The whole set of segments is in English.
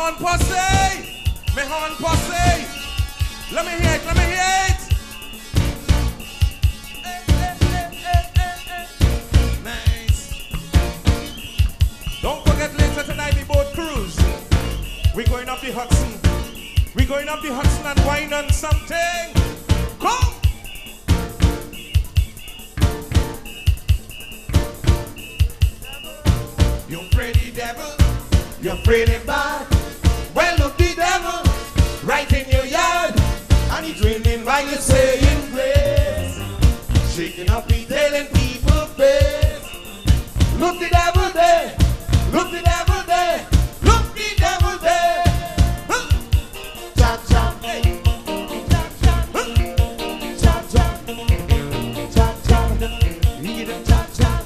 horn posse. Me horn posse. Let me hear it, let me hear it. Nice. Don't forget later tonight the boat cruise. We're going up the Hudson. We're going up the Hudson and wine on something. Come. You pretty devil, you're pretty bad. Well, look the devil right in your yard, and he's dreaming while you're saying grace, shaking up his tail in people's face. Look the devil there, look the devil there, look the devil there. Chop chop, hey. Chop chop, chop chop, chop chop. You get a chop chop.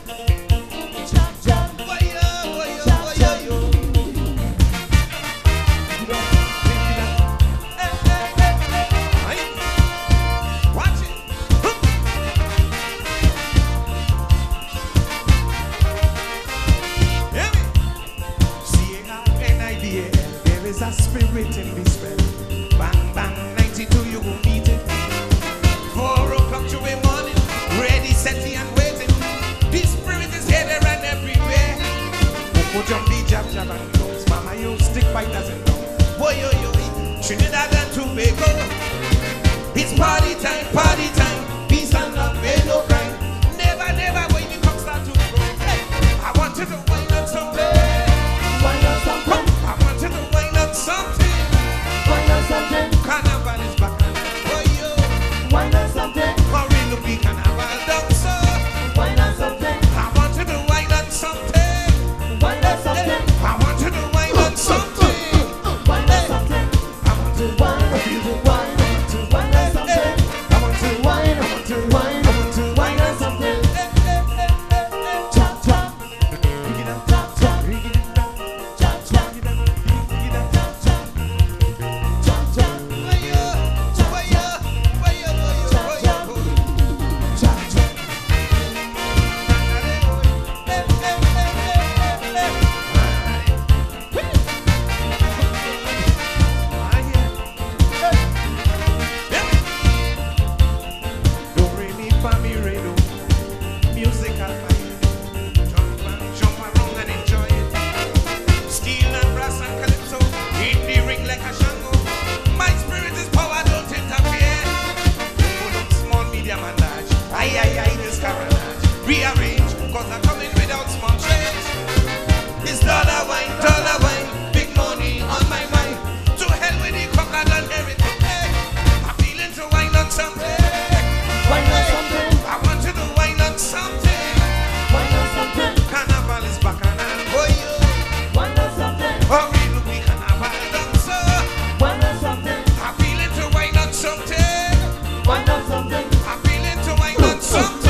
A spirit in this bed. Bang bang 92 you will meet it. 4 o'clock to be morning, ready, setting and waiting. This spirit is here, there and everywhere. Coco jumpy jab jab and comes. Mama you stick biters and down. Boy yo yo, Trinidad and Tobago. It's party time, peace and love, ain't no crime. Never, never when the cock start to grow. Hey, I want you to wind up someday. Wind up someday. I want you to wind up something. Wind up something. Carnival is back and for you. Wind up something. For real look the carnival dancer. Wind up something. I want you to wind up something. Wind up something. I want you to wind up something. Wind up something. I want to wind up, you to wind up, to wind up something. I want to wind up, I want to wind up, I want to wind up something. Chop chop. Bring it up, chop chop. Bring it up, chop chop. Rearrange, cause I'm coming without small change. It's dollar wine, big money on my mind. To hell with the coconut and everything. Hey, I'm feeling to wine on something. Wine on something. I want you to wine on something. Wine on something. Carnival is back and I'm for you. Wine on something. Oh, we look the carnival dancer. Wine on something. I'm feeling to wine on something. Wine on something. I'm feeling to wine on something.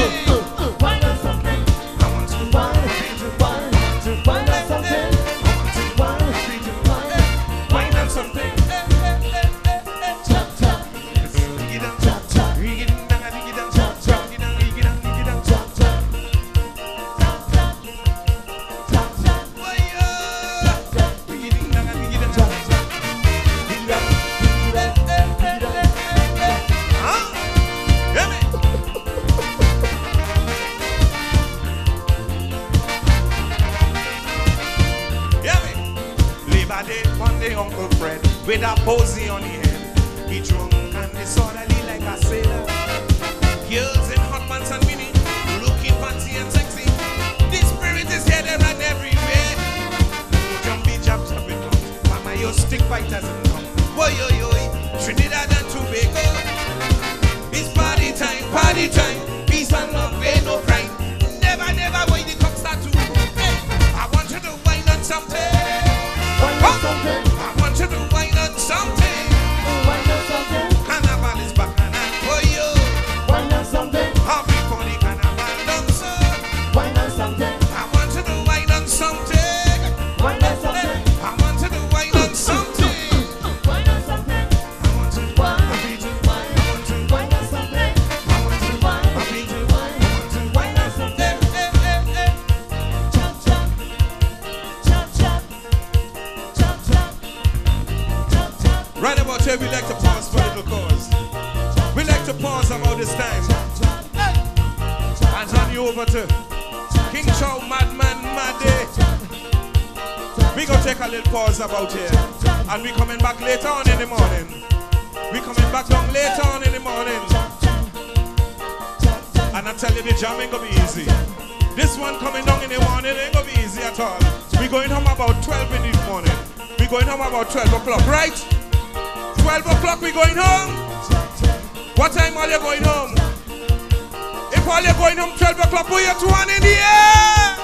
Uncle Fred with a posy on his head. He drunk and disorderly like a sailor. Girls in hot pants and mini, looking fancy and sexy. This spirit is here, there and everywhere. Jumpy jab jab with guns. Mama, your stick biters and come. Boy yo yo, Trinidad and Tobago. It's party time, peace and love, ain't no crime. Never, never when the cock start to grow. Hey, I want you to wind on something. Wind on something. I want you to wind on something. Wind on something. Carnival is back and I'm for you. Wind on something. I'll be for the carnival dancer. Wind on something. I want you to wind on something. Wind on something. I want you to wind on something. here we like to pause for a little cause. We like to pause about this time. And hand you over to King Chow, Madman, Madday. We gonna take a little pause about here. And we coming back later on in the morning. We coming back down later on in the morning. And I tell you, the jam ain't gonna be easy. This one coming down in the morning ain't gonna be easy at all. We going home about 12 in the morning. We going home about 12 o'clock, right? 12 o'clock we going home. What time are you going home? If all you're going home 12 o'clock, put your 2 in the air.